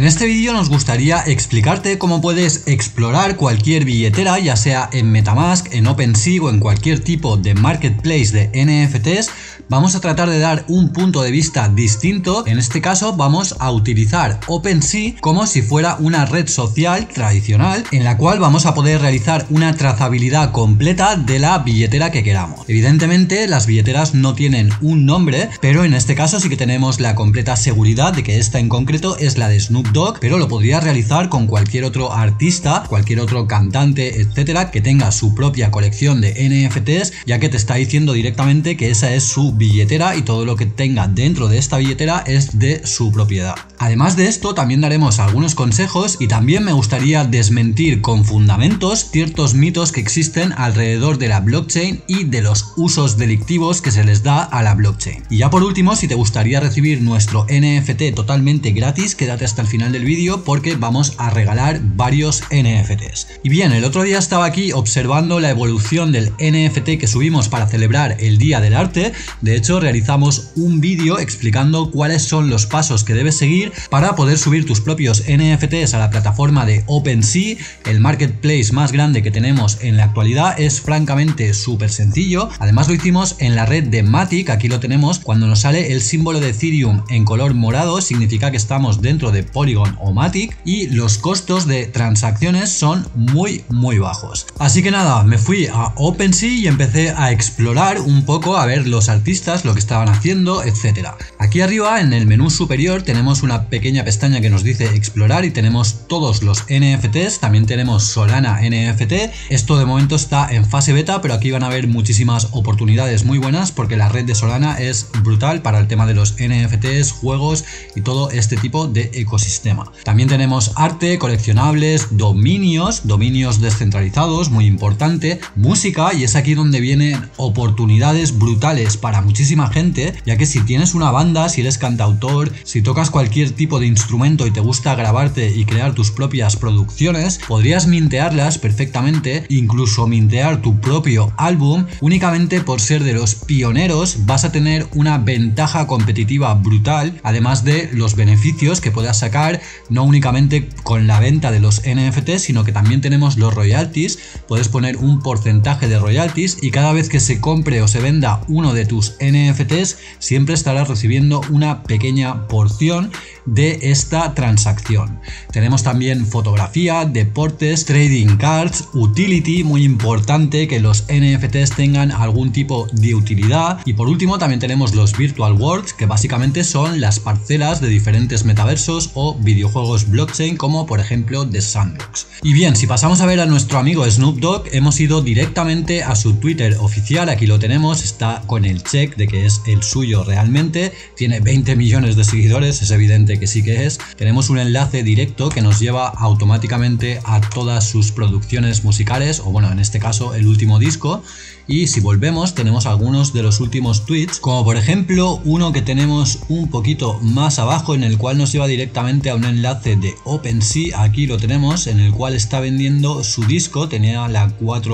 este vídeo nos gustaría explicarte cómo puedes explorar cualquier billetera, ya sea en MetaMask, en OpenSea o en cualquier tipo de marketplace de NFTs. Vamos a tratar de dar un punto de vista distinto. En este caso vamos a utilizar OpenSea como si fuera una red social tradicional en la cual vamos a poder realizar una trazabilidad completa de la billetera que queramos. Evidentemente las billeteras no tienen un nombre, pero en este caso sí que tenemos la completa seguridad de que esta en concreto es la de Snoop Dogg, pero lo podrías realizar con cualquier otro artista, cualquier otro cantante, etcétera, que tenga su propia colección de NFTs, ya que te está diciendo directamente que esa es su billetera y todo lo que tenga dentro de esta billetera es de su propiedad. Además de esto, también daremos algunos consejos y también me gustaría desmentir con fundamentos ciertos mitos que existen alrededor de la blockchain y de los usos delictivos que se les da a la blockchain. Y ya por último, si te gustaría recibir nuestro NFT totalmente gratis, quédate hasta el final del vídeo porque vamos a regalar varios NFTs. Y bien, el otro día estaba aquí observando la evolución del NFT que subimos para celebrar el Día del Arte. De hecho, realizamos un vídeo explicando cuáles son los pasos que debes seguir para poder subir tus propios NFTs a la plataforma de OpenSea. El marketplace más grande que tenemos en la actualidad, es francamente súper sencillo. Además lo hicimos en la red de Matic, aquí lo tenemos. Cuando nos sale el símbolo de Ethereum en color morado significa que estamos dentro de Polygon o Matic y los costos de transacciones son muy bajos. Así que nada, me fui a OpenSea y empecé a explorar un poco, a ver los artistas, lo que estaban haciendo, etcétera. Aquí arriba en el menú superior tenemos una pequeña pestaña que nos dice explorar y tenemos todos los NFTs, también tenemos Solana NFT. Esto de momento está en fase beta, pero aquí van a haber muchísimas oportunidades muy buenas porque la red de Solana es brutal para el tema de los NFTs, juegos y todo este tipo de ecosistema. También tenemos arte, coleccionables, dominios descentralizados, muy importante, música, y es aquí donde vienen oportunidades brutales para muchísima gente, ya que si tienes una banda, si eres cantautor, si tocas cualquier tipo de instrumento y te gusta grabarte y crear tus propias producciones, podrías mintearlas perfectamente, incluso mintear tu propio álbum. Únicamente por ser de los pioneros vas a tener una ventaja competitiva brutal, además de los beneficios que puedas sacar, no únicamente con la venta de los NFTs, sino que también tenemos los royalties. Puedes poner un porcentaje de royalties y cada vez que se compre o se venda uno de tus NFTs siempre estarás recibiendo una pequeña porción de esta transacción. Tenemos también fotografía, deportes, trading cards, utility, muy importante que los NFTs tengan algún tipo de utilidad. Y por último también tenemos los virtual worlds, que básicamente son las parcelas de diferentes metaversos o videojuegos blockchain, como por ejemplo The Sandbox. Y bien, si pasamos a ver a nuestro amigo Snoop Dogg, hemos ido directamente a su Twitter oficial. Aquí lo tenemos, está con el check de que es el suyo realmente, tiene 20 millones de seguidores, es evidente que sí que es. Tenemos un enlace directo que nos lleva automáticamente a todas sus producciones musicales, o bueno, en este caso el último disco. Y si volvemos tenemos algunos de los últimos tweets, como por ejemplo uno que tenemos un poquito más abajo en el cual nos lleva directamente a un enlace de OpenSea. Aquí lo tenemos, en el cual está vendiendo su disco, tenía la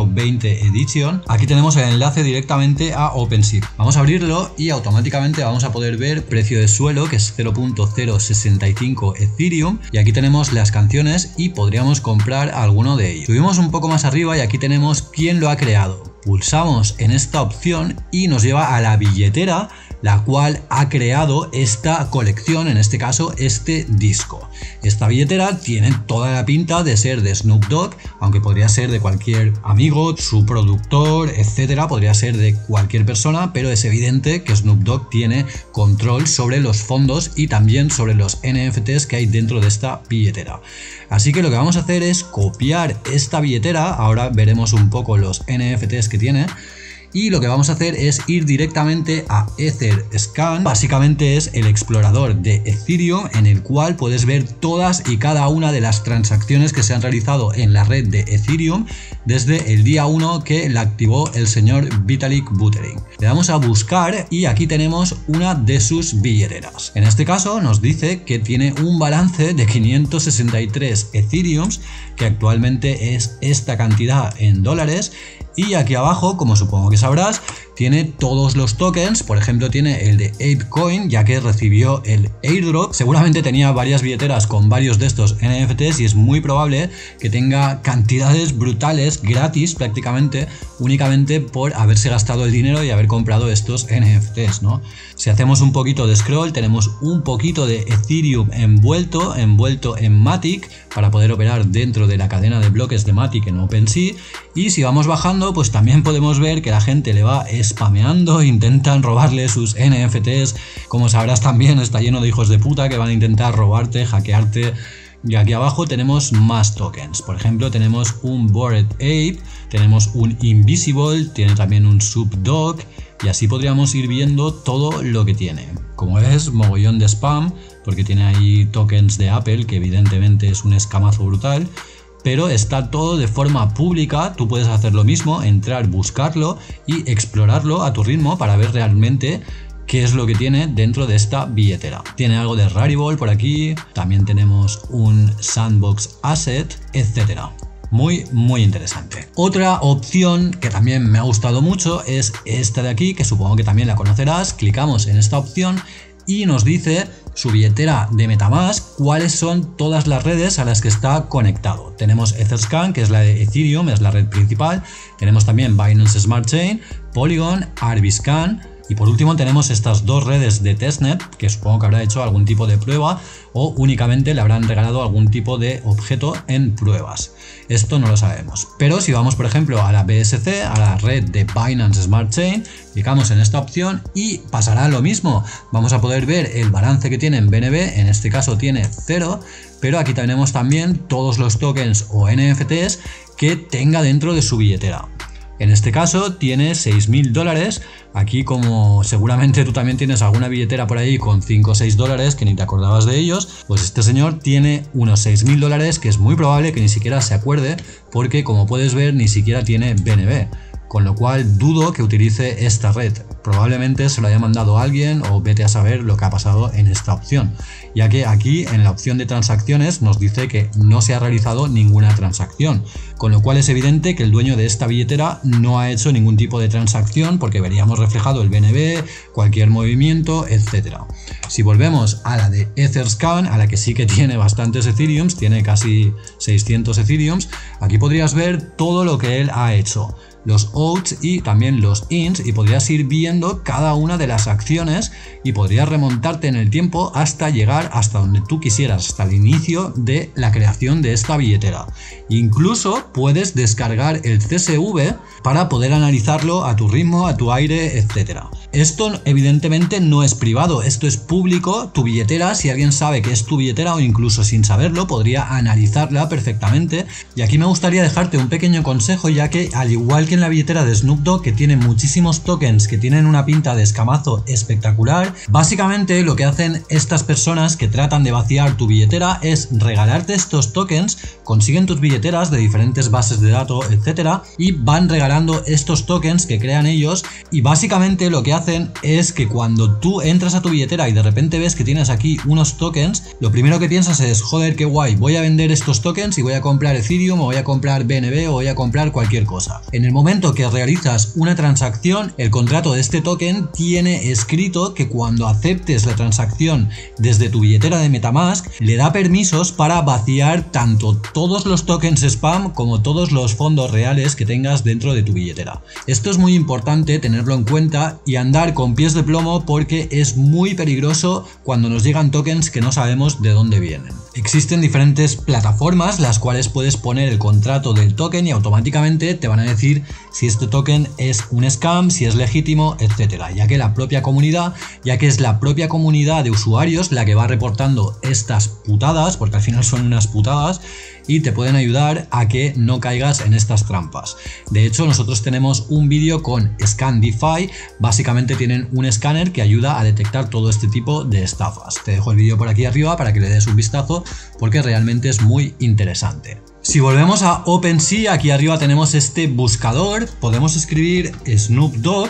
420 Edition. Aquí tenemos el enlace directamente a OpenSea. Vamos a abrirlo y automáticamente vamos a poder ver precio de suelo, que es 0.065 Ethereum, y aquí tenemos las canciones y podríamos comprar alguno de ellos. Subimos un poco más arriba y aquí tenemos quién lo ha creado. Pulsamos en esta opción y nos lleva a la billetera la cual ha creado esta colección, en este caso este disco. Esta billetera tiene toda la pinta de ser de Snoop Dogg, aunque podría ser de cualquier amigo, su productor, etcétera, podría ser de cualquier persona, pero es evidente que Snoop Dogg tiene control sobre los fondos y también sobre los NFTs que hay dentro de esta billetera. Así que lo que vamos a hacer es copiar esta billetera, ahora veremos un poco los NFTs que tiene. Y lo que vamos a hacer es ir directamente a Etherscan. Básicamente es el explorador de Ethereum en el cual puedes ver todas y cada una de las transacciones que se han realizado en la red de Ethereum desde el día 1 que la activó el señor Vitalik Buterin. Le damos a buscar y aquí tenemos una de sus billeteras. En este caso nos dice que tiene un balance de 563 Ethereums, que actualmente es esta cantidad en dólares. Y aquí abajo, como supongo que sabrás, tiene todos los tokens, por ejemplo tiene el de ApeCoin, ya que recibió el airdrop. Seguramente tenía varias billeteras con varios de estos NFTs y es muy probable que tenga cantidades brutales gratis prácticamente, únicamente por haberse gastado el dinero y haber comprado estos NFTs, ¿no? Si hacemos un poquito de scroll, tenemos un poquito de Ethereum envuelto en Matic para poder operar dentro de la cadena de bloques de Matic en OpenSea. Y si vamos bajando, pues también podemos ver que la gente le va spameando, intentan robarle sus NFTs. Como sabrás, también está lleno de hijos de puta que van a intentar robarte, hackearte. Y aquí abajo tenemos más tokens. Por ejemplo, tenemos un Bored Ape, tenemos un Invisible, tiene también un Subdog, y así podríamos ir viendo todo lo que tiene. Como ves, mogollón de spam, porque tiene ahí tokens de Apple, que evidentemente es un escamazo brutal. Pero está todo de forma pública, tú puedes hacer lo mismo, entrar, buscarlo y explorarlo a tu ritmo para ver realmente qué es lo que tiene dentro de esta billetera. Tiene algo de Rarible por aquí, también tenemos un Sandbox Asset, etc. Muy interesante. Otra opción que también me ha gustado mucho es esta de aquí, que supongo que también la conocerás. Clicamos en esta opción y nos dice su billetera de Metamask, cuáles son todas las redes a las que está conectado. Tenemos Etherscan, que es la de Ethereum, es la red principal. Tenemos también Binance Smart Chain, Polygon, Arbiscan. Y por último tenemos estas dos redes de testnet, que supongo que habrá hecho algún tipo de prueba o únicamente le habrán regalado algún tipo de objeto en pruebas. Esto no lo sabemos. Pero si vamos por ejemplo a la BSC, a la red de Binance Smart Chain, clicamos en esta opción y pasará lo mismo. Vamos a poder ver el balance que tiene en BNB, en este caso tiene 0, pero aquí tenemos también todos los tokens o NFTs que tenga dentro de su billetera. En este caso tiene $6.000. Aquí, como seguramente tú también tienes alguna billetera por ahí con 5 o 6 dólares que ni te acordabas de ellos, pues este señor tiene unos $6.000 que es muy probable que ni siquiera se acuerde, porque como puedes ver ni siquiera tiene BNB. Con lo cual dudo que utilice esta red. Probablemente se lo haya mandado a alguien o vete a saber lo que ha pasado en esta opción. Ya que aquí en la opción de transacciones nos dice que no se ha realizado ninguna transacción. Con lo cual es evidente que el dueño de esta billetera no ha hecho ningún tipo de transacción, porque veríamos reflejado el BNB, cualquier movimiento, etc. Si volvemos a la de Etherscan, a la que sí que tiene bastantes Ethereums, tiene casi 600 Ethereums, aquí podrías ver todo lo que él ha hecho. Los outs y también los ins, y podrías ir viendo cada una de las acciones y podrías remontarte en el tiempo hasta llegar hasta donde tú quisieras, hasta el inicio de la creación de esta billetera. Incluso puedes descargar el CSV para poder analizarlo a tu ritmo, a tu aire, etc. Esto evidentemente no es privado, esto es público. Tu billetera, si alguien sabe que es tu billetera o incluso sin saberlo, podría analizarla perfectamente. Y aquí me gustaría dejarte un pequeño consejo, ya que al igual que en la billetera de Snoop Dogg, que tiene muchísimos tokens que tienen una pinta de escamazo espectacular, básicamente lo que hacen estas personas que tratan de vaciar tu billetera es regalarte estos tokens, consiguen tus billeteras de diferentes bases de datos, etcétera, y van regalando estos tokens que crean ellos. Y básicamente lo que hacen es que cuando tú entras a tu billetera y de repente ves que tienes aquí unos tokens, lo primero que piensas es: joder, qué guay, voy a vender estos tokens y voy a comprar Ethereum, o voy a comprar BNB, o voy a comprar cualquier cosa. En el momento que realizas una transacción, el contrato de este token tiene escrito que cuando aceptes la transacción desde tu billetera de Metamask, le da permisos para vaciar tanto todos los tokens spam como todos los fondos reales que tengas dentro de tu billetera. Esto es muy importante tenerlo en cuenta y andar con pies de plomo, porque es muy peligroso cuando nos llegan tokens que no sabemos de dónde vienen. Existen diferentes plataformas las cuales puedes poner el contrato del token y automáticamente te van a decir si este token es un scam, si es legítimo, etcétera, ya que es la propia comunidad de usuarios la que va reportando estas putadas, porque al final son unas putadas, y te pueden ayudar a que no caigas en estas trampas. De hecho, nosotros tenemos un vídeo con ScanDeFi. Básicamente tienen un escáner que ayuda a detectar todo este tipo de estafas. Te dejo el vídeo por aquí arriba para que le des un vistazo, porque realmente es muy interesante. Si volvemos a OpenSea, aquí arriba tenemos este buscador, podemos escribir Snoop Dogg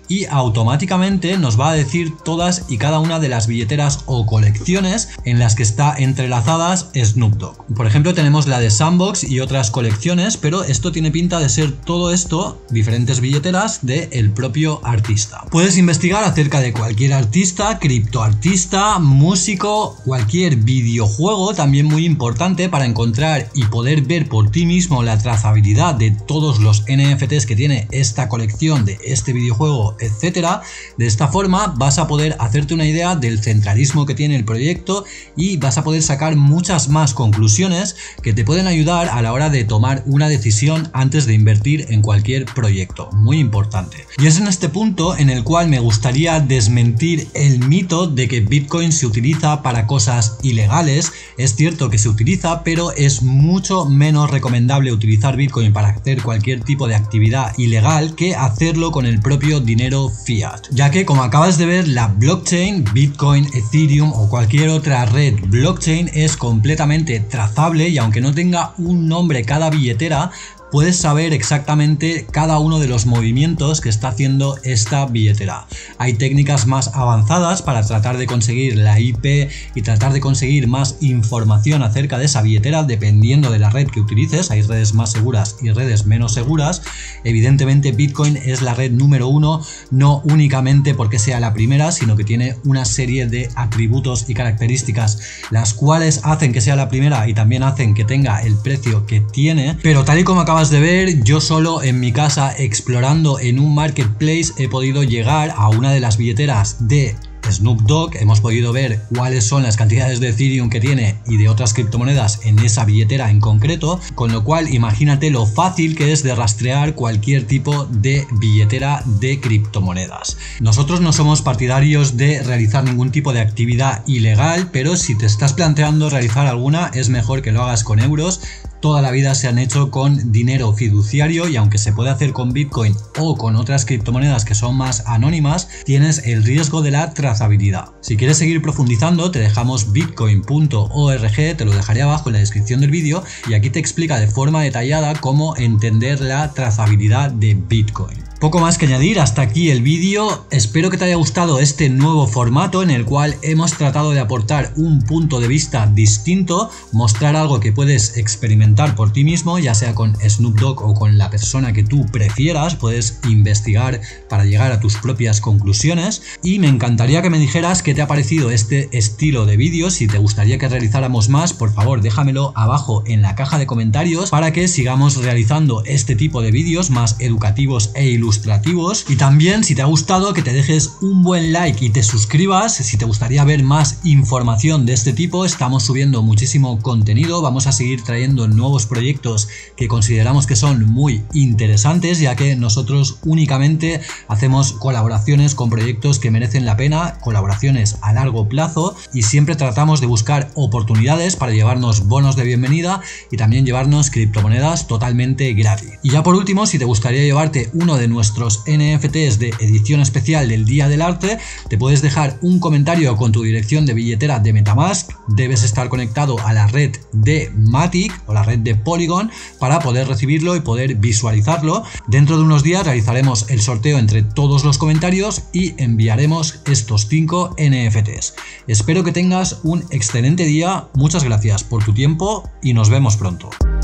y automáticamente nos va a decir todas y cada una de las billeteras o colecciones en las que está entrelazadas Snoop Dogg. Por ejemplo, tenemos la de Sandbox y otras colecciones, pero esto tiene pinta de ser todo esto diferentes billeteras del propio artista. Puedes investigar acerca de cualquier artista, criptoartista, músico, cualquier videojuego, también muy importante para encontrar y poder ver por ti mismo la trazabilidad de todos los NFTs que tiene esta colección de este videojuego, etcétera. De esta forma vas a poder hacerte una idea del centralismo que tiene el proyecto y vas a poder sacar muchas más conclusiones que te pueden ayudar a la hora de tomar una decisión antes de invertir en cualquier proyecto. Muy importante. Y es en este punto en el cual me gustaría desmentir el mito de que Bitcoin se utiliza para cosas ilegales. Es cierto que se utiliza, pero es mucho menos recomendable utilizar Bitcoin para hacer cualquier tipo de actividad ilegal que hacerlo con el propio dinero fiat, ya que, como acabas de ver, la blockchain, Bitcoin, Ethereum o cualquier otra red blockchain es completamente trazable, y aunque no tenga un nombre cada billetera, puedes saber exactamente cada uno de los movimientos que está haciendo esta billetera. Hay técnicas más avanzadas para tratar de conseguir la IP y tratar de conseguir más información acerca de esa billetera dependiendo de la red que utilices. Hay redes más seguras y redes menos seguras. Evidentemente Bitcoin es la red número uno, no únicamente porque sea la primera, sino que tiene una serie de atributos y características las cuales hacen que sea la primera y también hacen que tenga el precio que tiene. Pero tal y como acabas de ver, yo solo en mi casa explorando en un marketplace he podido llegar a una de las billeteras de Snoop Dogg. Hemos podido ver cuáles son las cantidades de Ethereum que tiene y de otras criptomonedas en esa billetera en concreto, con lo cual imagínate lo fácil que es de rastrear cualquier tipo de billetera de criptomonedas. Nosotros no somos partidarios de realizar ningún tipo de actividad ilegal, pero si te estás planteando realizar alguna, es mejor que lo hagas con euros. Toda la vida se han hecho con dinero fiduciario, y aunque se puede hacer con Bitcoin o con otras criptomonedas que son más anónimas, tienes el riesgo de la trazabilidad. Si quieres seguir profundizando, te dejamos bitcoin.org, te lo dejaré abajo en la descripción del vídeo, y aquí te explica de forma detallada cómo entender la trazabilidad de Bitcoin. Poco más que añadir, hasta aquí el vídeo. Espero que te haya gustado este nuevo formato en el cual hemos tratado de aportar un punto de vista distinto, mostrar algo que puedes experimentar por ti mismo, ya sea con Snoop Dogg o con la persona que tú prefieras. Puedes investigar para llegar a tus propias conclusiones, y me encantaría que me dijeras qué te ha parecido este estilo de vídeos. Si te gustaría que realizáramos más, por favor déjamelo abajo en la caja de comentarios para que sigamos realizando este tipo de vídeos más educativos e ilustrativos. Y también, si te ha gustado, que te dejes un buen like y te suscribas. Si te gustaría ver más información de este tipo, estamos subiendo muchísimo contenido, vamos a seguir trayendo nuevos proyectos que consideramos que son muy interesantes, ya que nosotros únicamente hacemos colaboraciones con proyectos que merecen la pena, colaboraciones a largo plazo, y siempre tratamos de buscar oportunidades para llevarnos bonos de bienvenida y también llevarnos criptomonedas totalmente gratis. Y ya por último, si te gustaría llevarte uno de nuestros NFTs de edición especial del Día del Arte, te puedes dejar un comentario con tu dirección de billetera de MetaMask. Debes estar conectado a la red de Matic o la red de Polygon para poder recibirlo y poder visualizarlo. Dentro de unos días realizaremos el sorteo entre todos los comentarios y enviaremos estos 5 NFTs. Espero que tengas un excelente día, muchas gracias por tu tiempo y nos vemos pronto.